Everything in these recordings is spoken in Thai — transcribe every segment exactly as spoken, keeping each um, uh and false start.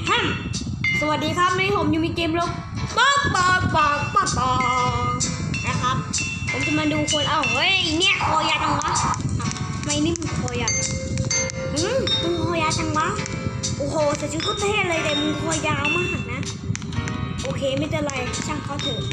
ฮัมสวัสดีครับในผมอยู่มีเกมลบป๊อกป๊อกป๊อกป๊อกป๊อกนะครับผมจะมาดูคนเอ้าเฮ้ยเนี่ยคอยาวจังวะไม่นี่มึงคอยาวจังอืมมึงคอยาวจังวะโอ้โหใส่ชุดก็เท่เลยแต่มึงคอยาวมากนะโอเคไม่เป็นไรช่างเขาเถอะ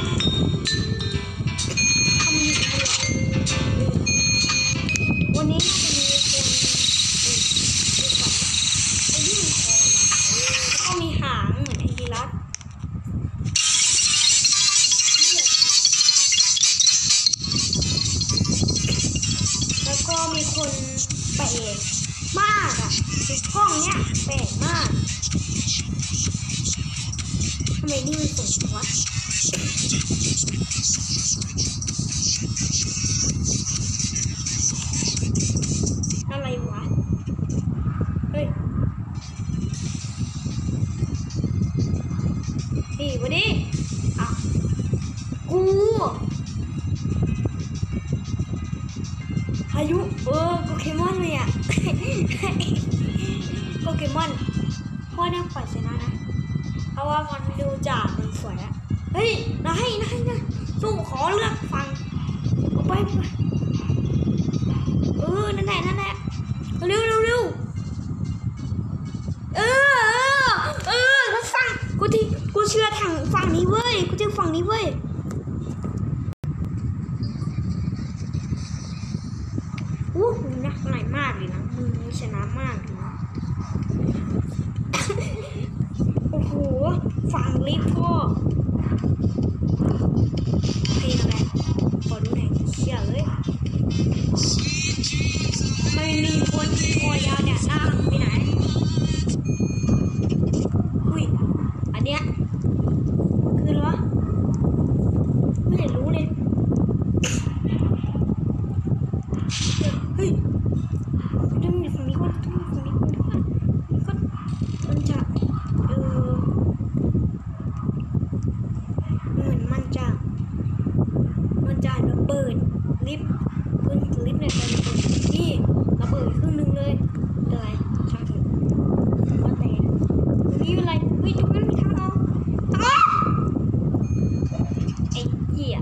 วันนี้น่าจะมีคนไอ้ที่มีคอยาวแล้วก็มีหางเหมือนไอ้ยีราฟแล้วก็มีคนแปลกมากอ่ะห้องเนี้ยแปลกมากทำไมนี่มันสูงวะอะไรวะเฮ้ยนี่วันนี้อ่ะกูพายุเออโปเกมอนเลยอ่ะโปเกมอนพ่อเนี่ยปล่อยชนะนะเพราะว่ามันดูจากมันสวยอะเฮ้ยนายนายนะสู้ขอเลือกฟังเอาไปไปเออนั่นแหละนั่นแหละเร็วเร็วเร็วเออเออเออฟังกูที่กูเชื่อทางฝั่งนี้เว้ยกูเชื่อฝั่งนี้เว้ยอู้หูนักหน่อยมากเลยนะมึงชนะมากเลยนะโอ้โหฝั่งลิฟต์พ่อเพลงอะไรขอดูหน่อยเชี่ยเลยไม่มีคนคอยาวเนี่ยหน้าไปไหนอุ้ยอันเนี้ยคืออะไรวะไม่เห็นรู้เลยเฮ้ยต้องมีฝั่งนี้ก่อนต้องมีฝั่งนี้ก่อนนี่ก่อนมันจะเออเหมือนมันจะมันจะระเบิดลิฟต์ขึ้นลิฟต์เนี่ยจะระเบิดนี่ระเบิดครึ่งนึงเลยอะไรช่างเถอะว่าแต่นี่เป็นไรเฮ้ยตรงนั้นมีทางออกทางออกไอ้เหี้ย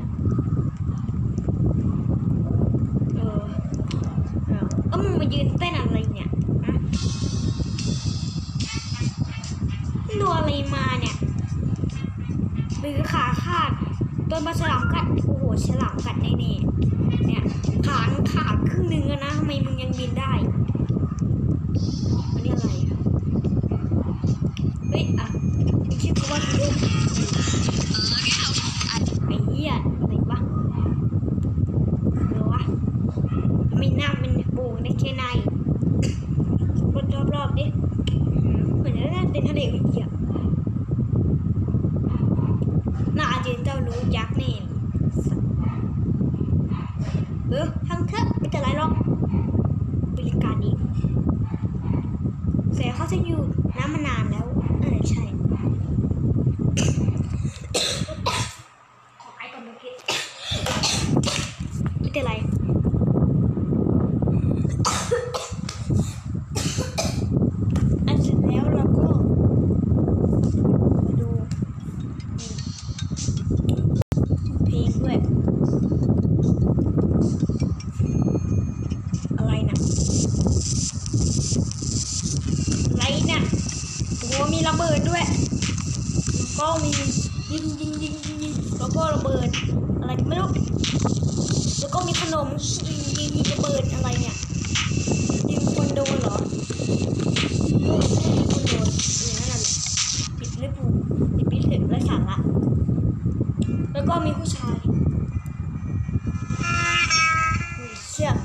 เออเออเออมึงมายืนเต้นอะไรเนี่ยอะดูอะไรมาเนี่ยหรือขาขาดโดนปลาฉลามกัดโอ้โหฉลามกัดแน่ๆเนี่ยขาขาดครึ่งนึงนะทำไมมึงยังบินได้อันนี้อะไรเฮ้ยอ่ะไม่คิดว่าดูไอ้เหี้ยอะไรวะเออวะไม่น่ามันโป่งได้แค่ไหนรถรอบๆดิเหมือนจะเป็นทะเลวิเกียน่าจะเจ้ารู้ยักษ์นี่เออทำเถอะไม่เป็นไรหรอกบริการดีเสียเขาจะอยู่น้ำมานานแล้วเออใช่ขอไอ้ก่อนเมื่อกี้ไม่เป็นไรอันเสร็จแล้วเราก็มาดูเพลงด้วยอะไรนะอะไรเนี่ยโอ้โหมีระเบิดด้วยแล้วก็มียิงยิงยิงยิงยิงแล้วก็ระเบิดอะไรก็ไม่รู้แล้วก็มีขนมยิงยิงยิงระเบิดอะไรเนี่ยยิงคนโดนเหรอโอ้ยคนโดนเออนั่นแหละปิดเลยปูปิดปิดเถอะไร้สาระแล้วก็มีผู้ชายเชี่ย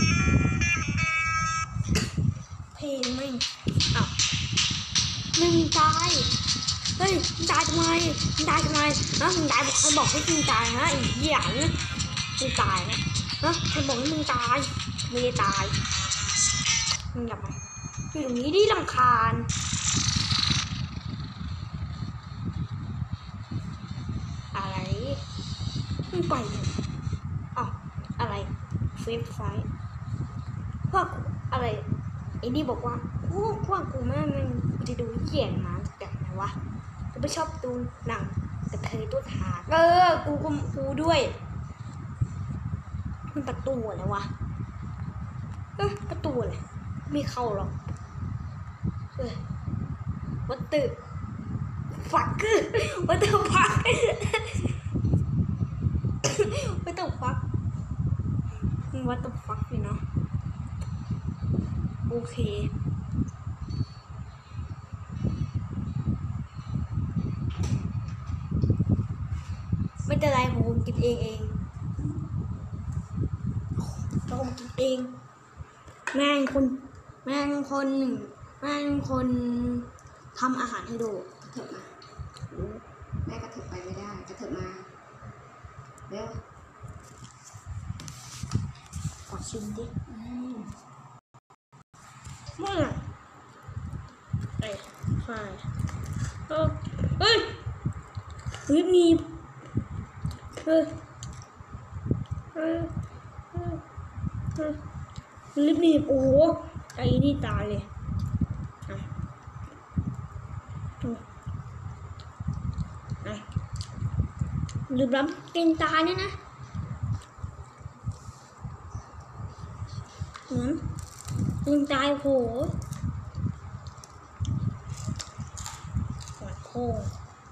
เพลงไม่อ้าวมึงตายเฮ้ยมึงตายทำไมมึงตายทำไมฮะมึงตายใครบอกให้มึงตายฮะไอ้เหี้ยนะมึงตายนะฮะใครบอกให้มึงตายไม่ได้ตายมึงกลับมาอยู่ตรงนี้ดิรำคาญอะไรมึงไปเลยอ้าวอะไรเฟซไฟพวกอะไรไอ้นี่บอกว่าโอ้พวกกูแม่มันจะดูเหยียดหมาวะกูไม่ชอบดูหนังกระเทยตัวขาเออกูกูกูด้วยมันประตูอะไรวะเออประตูอะไรไม่เข้าหรอกเออวัตถุฟักคือวัตถุฟักวัตถุฟักวัตถุฟักเลยเนาะโอเคไม่เป็นไรผมกินเองเองผมกินเองแม่งคนแม่งคนหนึ่งแม่งคนทำอาหารให้ดูกระเถิบมาแม่กระเถิบไปไม่ได้กระเถิบมาเร็วขอชิมดิเมื่อไอ้ไฟเออเฮ้ยลิปมีเฮ้ยเฮ้ยเฮ้ยเฮ้ยลิปมีโอ้โหไอ้นี่ตายเลยอ่ะอ่ะลืมล้ำกินตายเนี่ยนะเหมือนลิงตายโหหัวโค้ง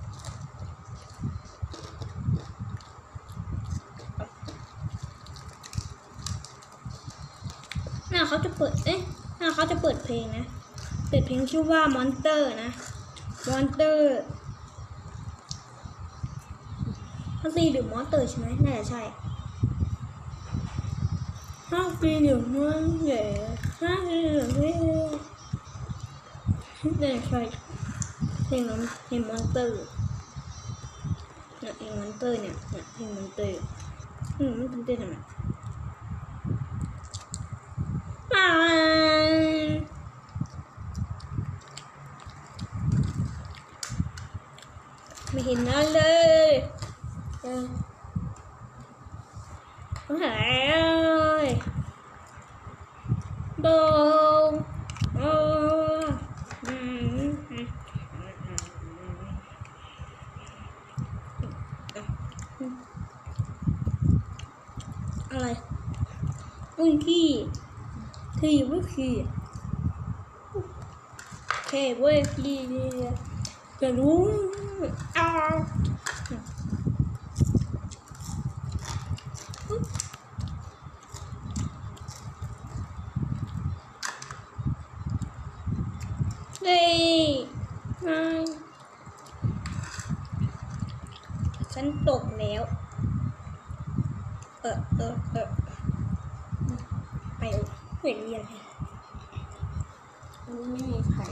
หน้าเขาจะเปิดเอ๊ะหน้าเขาจะเปิดเพลงนะเปิดเพลงชื่อว่ามอนเตอร์นะมอนเตอร์เขาตีหรือมอนเตอร์ใช่ไหมน่าจะใช่ห้าปีเดี๋ยวมันใหญ่ห้าปีเดี๋ยวไม่ได้ใช่เพลงนั้นเพลงมอนเตอร์เนี่ยเพลงมอนเตอร์เนี่ยเนี่ยเพลงมอนเตอร์อืมมันตื่นเต้นทำไมไม่เห็นนั่นเลยเออหายโดงโอ้อะไรอุ้ยขี้ขี้เว้ยขี้แค่เว้ยขี้เนี่ยจะรู้อ้าวเฮ้ยฉันตกแล้วเออเออเออไปเห็นมีอะไรอันนี้ไม่มีไข่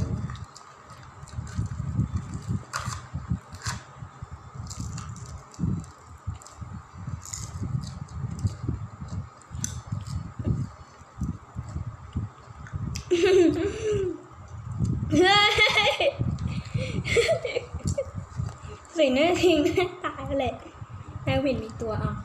สิ่งนั้นทิ้งตายเลยแล้วเห็นมีตัวอ่ะ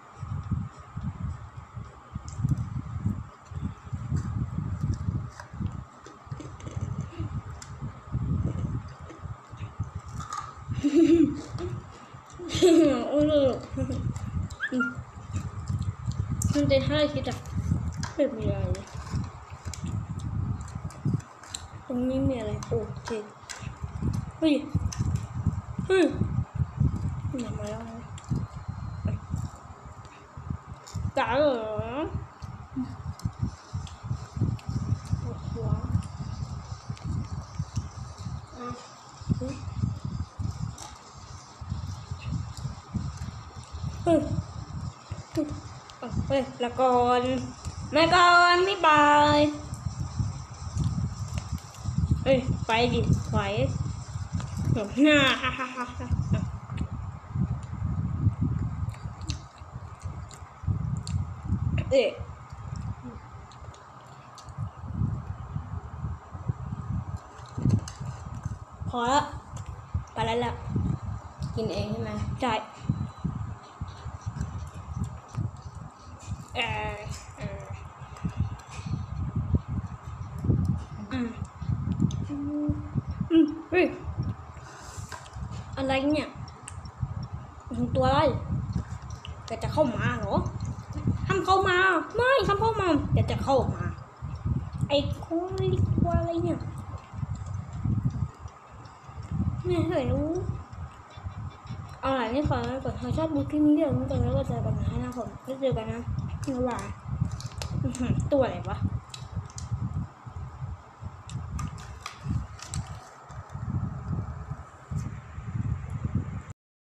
โอ้โหมันจะให้คิดอ่ะไม่มีอะไรตรงนี้มีอะไรโอ้เจ๊เฮ้ยเฮ้ยอย่ามาแล้วจ๋าเหรอโอ้โหอ่ะเฮ้ยเฮ้ยเฮ้ยละก่อนแม่ก่อนไม่บายเอ้ยไปดิไหวหลบหน้าฮ่าฮ่าฮ่าฮ่าเอ๊ะพอละไปแล้วล่ะกินเองใช่ไหมใช่เออเอออืมอืมเฮ้ยอะไรเนี่ยตัวอะไรแกจะเข้ามาเหรอห้ามเข้ามาไม่ห้ามเข้ามาแกจะเข้ามาไอ้คุยตัวอะไรเนี่ยไม่เคยรู้เอาล่ะนี่ขอแล้วก่อนถ้าชอบดูคลิปนี้เดี๋ยวนี้ก่อนแล้วก็เจอกันนะนะผมแล้วเจอกันนะบ๊ายบายตัวอะไรวะ